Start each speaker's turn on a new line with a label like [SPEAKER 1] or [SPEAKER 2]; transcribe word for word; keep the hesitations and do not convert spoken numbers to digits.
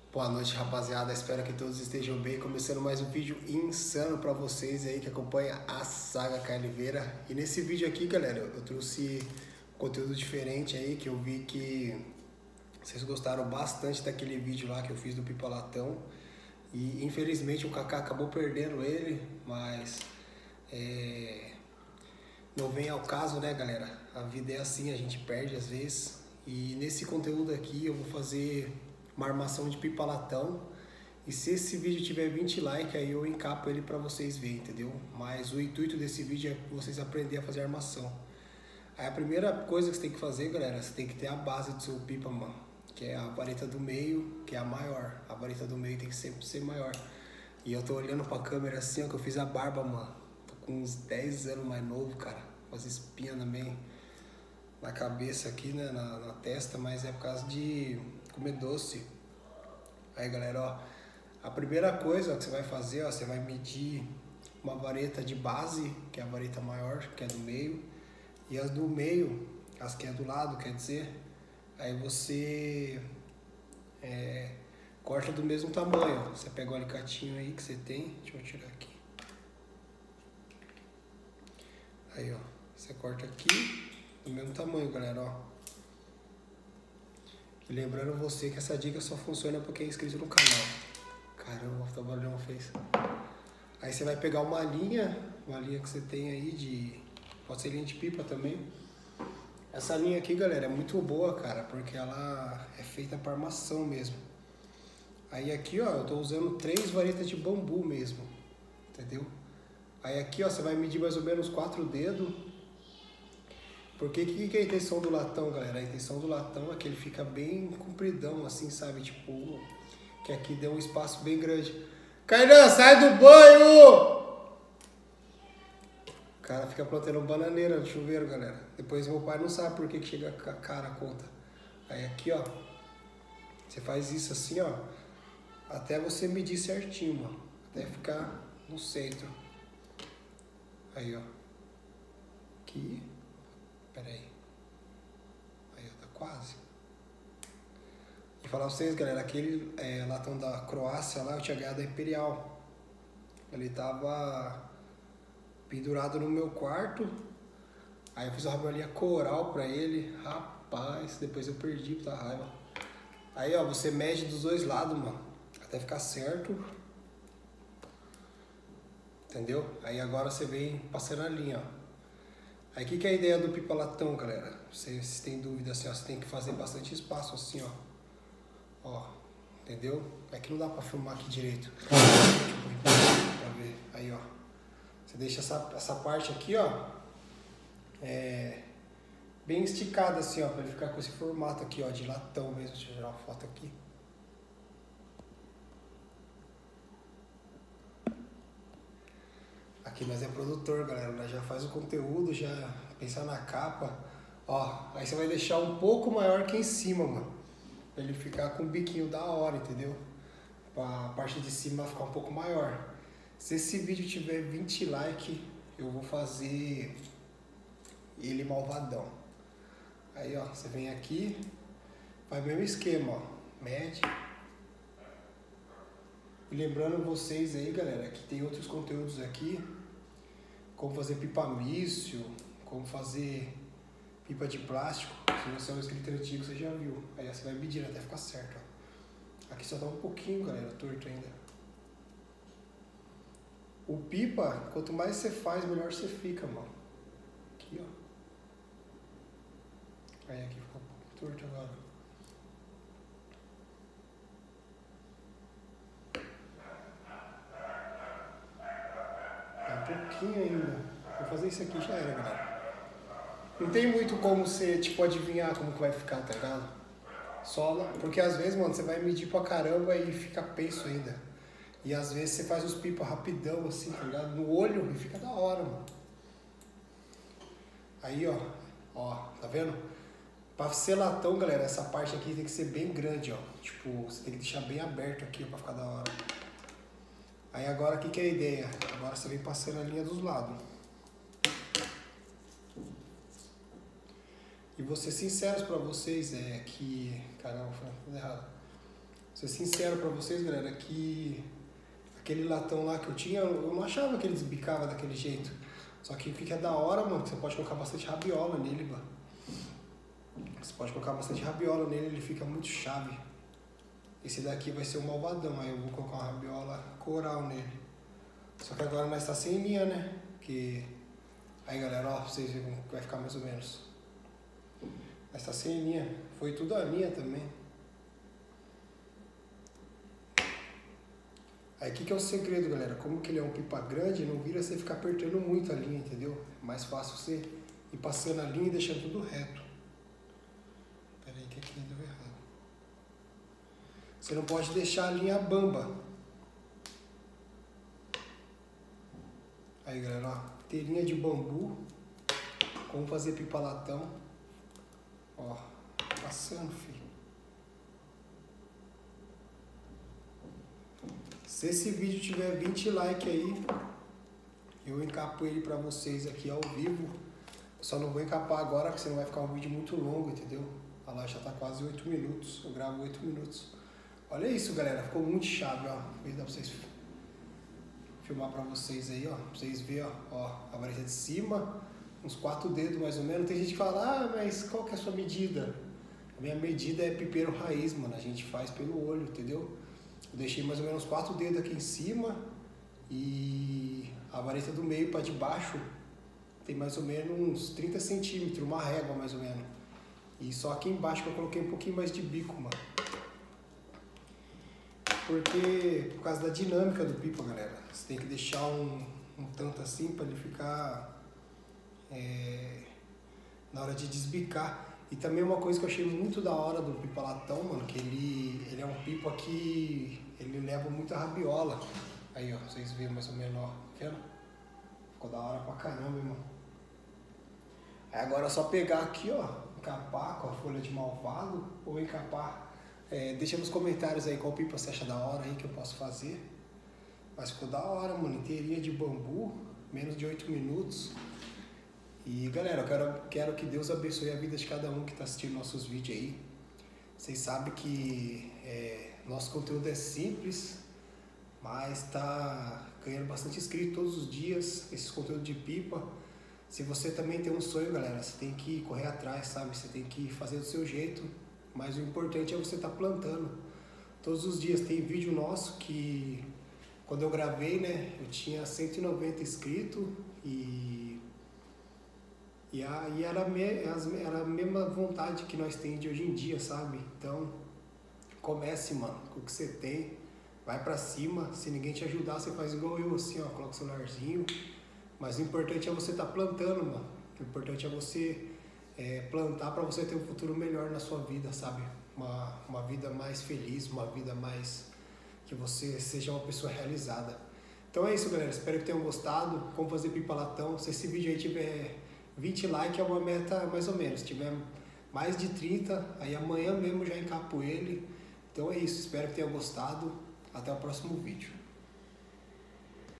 [SPEAKER 1] Boa noite, rapaziada, espero que todos estejam bem, começando mais um vídeo insano pra vocês aí que acompanha a saga Caeliveira. E nesse vídeo aqui, galera, eu trouxe conteúdo diferente aí, que eu vi que vocês gostaram bastante daquele vídeo lá que eu fiz do Pipa Latão. E infelizmente o Kaká acabou perdendo ele, mas é, não vem ao caso, né, galera? A vida é assim, a gente perde às vezes. E nesse conteúdo aqui eu vou fazer uma armação de pipa latão. E se esse vídeo tiver vinte likes, aí eu encapo ele pra vocês verem, entendeu? Mas o intuito desse vídeo é vocês aprenderem a fazer armação. Aí a primeira coisa que você tem que fazer, galera, você tem que ter a base do seu pipa, mano. Que é a vareta do meio, que é a maior. A vareta do meio tem que sempre ser maior. E eu tô olhando pra câmera assim, ó, que eu fiz a barba, mano. Tô com uns dez anos mais novo, cara. Com as espinhas também na cabeça aqui, né, na, na testa, mas é por causa de comer doce. Aí, galera, ó, a primeira coisa ó, que você vai fazer, ó, você vai medir uma vareta de base, que é a vareta maior, que é do meio, e as do meio, as que é do lado, quer dizer, aí você é, corta do mesmo tamanho. Ó. Você pega o alicatinho aí que você tem, deixa eu tirar aqui. Aí, ó, você corta aqui do mesmo tamanho, galera, ó. E lembrando você que essa dica só funciona pra quem é inscrito no canal. Caramba, o trabalhão fez. Aí você vai pegar uma linha, uma linha que você tem aí de... Pode ser linha de pipa também. Essa linha aqui, galera, é muito boa, cara, porque ela é feita para armação mesmo. Aí aqui, ó, eu tô usando três varetas de bambu mesmo, entendeu? Aí aqui, ó, você vai medir mais ou menos quatro dedos. Porque o que, que é a intenção do latão, galera? A intenção do latão é que ele fica bem compridão, assim, sabe? Tipo, que aqui dê um espaço bem grande. Kainan, sai do banho! O cara fica plantando bananeira no chuveiro, galera. Depois meu pai não sabe por que, que chega a cara a conta. Aí aqui, ó, você faz isso assim, ó, até você medir certinho, mano. Até ficar no centro. Aí, ó. Aqui. Pera aí. Aí, ó, tá quase. E falar pra vocês, galera, aquele é, latão da Croácia lá, eu tinha ganhado da Imperial. Ele tava pendurado no meu quarto. Aí eu fiz uma rabelinha coral pra ele. Rapaz, depois eu perdi pra raiva. Aí, ó, você mede dos dois lados, mano. Até ficar certo. Entendeu? Aí agora você vem passando a linha, ó. Aí o que, que é a ideia do pipa latão, galera? Vocês se tem dúvida assim, ó, você tem que fazer bastante espaço assim, ó. Ó, entendeu? É que não dá pra filmar aqui direito. Pra ver. Aí, ó. Você deixa essa, essa parte aqui, ó. É, bem esticada assim, ó. Pra ele ficar com esse formato aqui, ó. De latão mesmo. Deixa eu tirar uma foto aqui. Aqui nós é produtor, galera. Nós já faz o conteúdo, já pensar na capa. Ó, aí você vai deixar um pouco maior que em cima, mano. Pra ele ficar com o biquinho da hora, entendeu? Pra parte de cima ficar um pouco maior. Se esse vídeo tiver vinte likes, eu vou fazer ele malvadão. Aí, ó, você vem aqui, faz o mesmo esquema, ó. Mede. E lembrando vocês aí, galera, que tem outros conteúdos aqui. Como fazer pipa míssil, como fazer pipa de plástico. Se você é um inscrito antigo, você já viu. Aí você vai medir até ficar certo, ó. Aqui só tá um pouquinho, galera, torto ainda. O pipa, quanto mais você faz, melhor você fica, mano. Aqui, ó. Aí aqui ficou um pouco torto agora. Tá um pouquinho ainda. Vou fazer isso aqui, já era, galera. Não tem muito como você, tipo, adivinhar como que vai ficar, tá ligado? Só, porque às vezes, mano, você vai medir pra caramba e fica penso ainda. E às vezes você faz os pipas rapidão, assim, tá ligado? No olho e fica da hora, mano. Aí, ó. Ó, tá vendo? Pra ser latão, galera, essa parte aqui tem que ser bem grande, ó. Tipo, você tem que deixar bem aberto aqui, ó, pra ficar da hora. Aí agora, o que que é a ideia? Agora você vem passando a linha dos lados. E vou ser sincero pra vocês, é que... Caramba, foi tudo errado. ser sincero pra vocês, galera, que aquele latão lá que eu tinha, eu não achava que ele desbicava daquele jeito. Só que o que é da hora, mano, que você pode colocar bastante rabiola nele, mano. Você pode colocar bastante rabiola nele, ele fica muito chave. Esse daqui vai ser o malvadão, aí eu vou colocar uma rabiola coral nele. Só que agora nós tá sem linha, né? Que... Aí galera, ó, pra vocês verem como vai ficar mais ou menos. Nós tá sem linha, foi tudo a linha também. Aí o que, que é o segredo, galera? Como que ele é um pipa grande, não vira você ficar apertando muito a linha, entendeu? É mais fácil você ir passando a linha e deixando tudo reto. Pera aí que aqui deu errado. Você não pode deixar a linha bamba. Aí galera, ó, telhinha de bambu. Como fazer pipa latão. Ó, passando, filho. Se esse vídeo tiver vinte likes aí, eu encapo ele pra vocês aqui ao vivo. Eu só não vou encapar agora, porque senão vai ficar um vídeo muito longo, entendeu? A live já tá quase oito minutos, eu gravo oito minutos. Olha isso, galera, ficou muito chave, ó. Vou dar pra vocês filmar pra vocês aí, ó. Pra vocês verem, ó, ó, a vareta de cima, uns quatro dedos mais ou menos. Tem gente que fala, ah, mas qual que é a sua medida? A minha medida é pipeiro raiz, mano, a gente faz pelo olho, entendeu? Eu deixei mais ou menos quatro dedos aqui em cima e a vareta do meio para de baixo tem mais ou menos uns trinta centímetros, uma régua mais ou menos. E só aqui embaixo que eu coloquei um pouquinho mais de bico, mano. Porque, por causa da dinâmica do pipa, galera, você tem que deixar um, um tanto assim para ele ficar é, na hora de desbicar. E também uma coisa que eu achei muito da hora do pipa latão, mano, que ele, ele é um pipa que ele leva muita rabiola. Aí, ó, vocês veem mais ou menos, ó, vendo? Ficou da hora pra caramba, irmão. Aí agora é só pegar aqui, ó, encapar com a folha de malvado ou encapar. É, deixa nos comentários aí qual pipa você acha da hora aí que eu posso fazer. Mas ficou da hora, mano, inteirinha de bambu, menos de oito minutos. E galera, eu quero, quero que Deus abençoe a vida de cada um que está assistindo nossos vídeos aí. Vocês sabem que é, nosso conteúdo é simples, mas está ganhando bastante inscrito todos os dias, esses conteúdos de pipa. Se você também tem um sonho, galera, você tem que correr atrás, sabe? Você tem que fazer do seu jeito, mas o importante é você estar tá plantando. Todos os dias tem vídeo nosso que, quando eu gravei, né, eu tinha cento e noventa inscritos e... E aí era, era a mesma vontade que nós temos de hoje em dia, sabe? Então, comece, mano, com o que você tem, vai pra cima. Se ninguém te ajudar, você faz igual eu, assim, ó, coloca o celularzinho. Mas o importante é você estar tá plantando, mano. O importante é você é, plantar pra você ter um futuro melhor na sua vida, sabe? Uma, uma vida mais feliz, uma vida mais... que você seja uma pessoa realizada. Então é isso, galera. Espero que tenham gostado. Como fazer pipa latão. Se esse vídeo aí tiver... vinte likes é uma meta mais ou menos, se tiver mais de trinta, aí amanhã mesmo já encapo ele. Então é isso, espero que tenham gostado, até o próximo vídeo.